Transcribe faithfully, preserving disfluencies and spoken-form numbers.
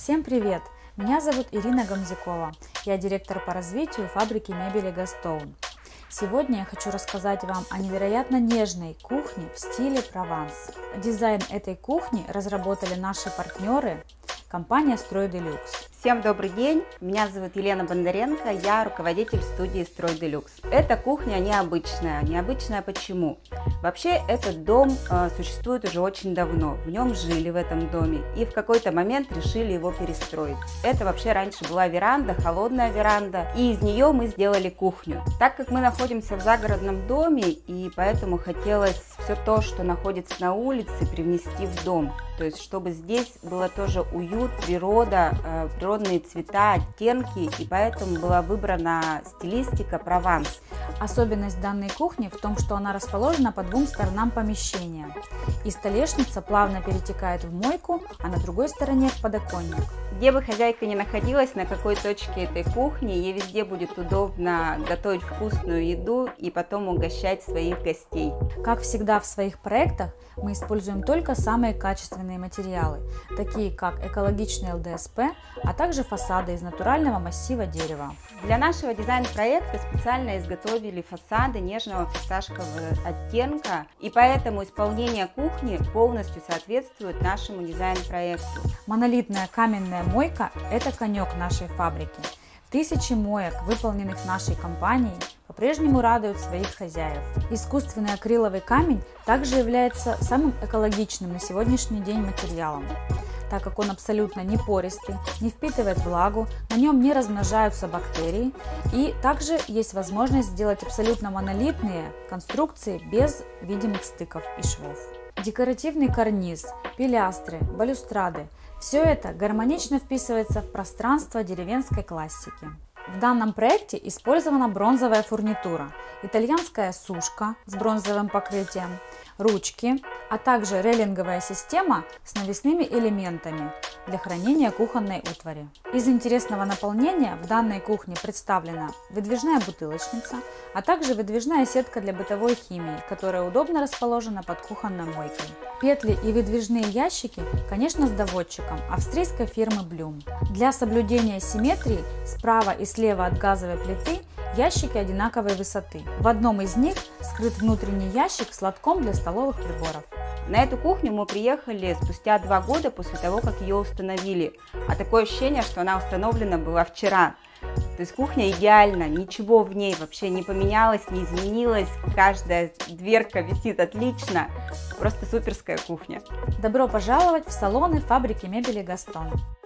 Всем привет! Меня зовут Ирина Гамзякова. Я директор по развитию фабрики мебели Гастоун. Сегодня я хочу рассказать вам о невероятно нежной кухне в стиле Прованс. Дизайн этой кухни разработали наши партнеры, компания Стройделюкс. Всем добрый день, меня зовут Елена Бондаренко, я руководитель студии Стройделюкс. Эта кухня необычная. Необычная почему? Вообще этот дом э, существует уже очень давно, в нем жили в этом доме и в какой-то момент решили его перестроить. Это вообще раньше была веранда, холодная веранда, и из нее мы сделали кухню. Так как мы находимся в загородном доме, и поэтому хотелось все то, что находится на улице, привнести в дом. То есть чтобы здесь было тоже уют, природа, э, природные цвета, оттенки, и поэтому была выбрана стилистика Прованс. Особенность данной кухни в том, что она расположена по двум сторонам помещения, и столешница плавно перетекает в мойку, а на другой стороне в подоконник. Где бы хозяйка ни находилась, на какой точке этой кухни, ей везде будет удобно готовить вкусную еду и потом угощать своих гостей. Как всегда в своих проектах мы используем только самые качественные материалы, такие как экологичный эл дэ эс пэ, а также фасады из натурального массива дерева. Для нашего дизайн-проекта специально изготовили фасады нежного фисташкового оттенка, и поэтому исполнение кухни полностью соответствует нашему дизайн-проекту. Монолитная каменная мойка – это конек нашей фабрики. Тысячи моек, выполненных нашей компанией, по-прежнему радуют своих хозяев. Искусственный акриловый камень также является самым экологичным на сегодняшний день материалом, так как он абсолютно не пористый, не впитывает влагу, на нем не размножаются бактерии, и также есть возможность сделать абсолютно монолитные конструкции без видимых стыков и швов. Декоративный карниз, пилястры, балюстрады – все это гармонично вписывается в пространство деревенской классики. В данном проекте использована бронзовая фурнитура, итальянская сушка с бронзовым покрытием, ручки, а также рейлинговая система с навесными элементами для хранения кухонной утвари. Из интересного наполнения в данной кухне представлена выдвижная бутылочница, а также выдвижная сетка для бытовой химии, которая удобно расположена под кухонной мойкой. Петли и выдвижные ящики, конечно, с доводчиком австрийской фирмы Blum. Для соблюдения симметрии справа и слева от газовой плиты ящики одинаковой высоты. В одном из них скрыт внутренний ящик с лотком для столовых приборов. На эту кухню мы приехали спустя два года после того, как ее установили. А такое ощущение, что она установлена была вчера. То есть кухня идеальна, ничего в ней вообще не поменялось, не изменилось. Каждая дверка висит отлично. Просто суперская кухня. Добро пожаловать в салоны фабрики мебели Гастоун.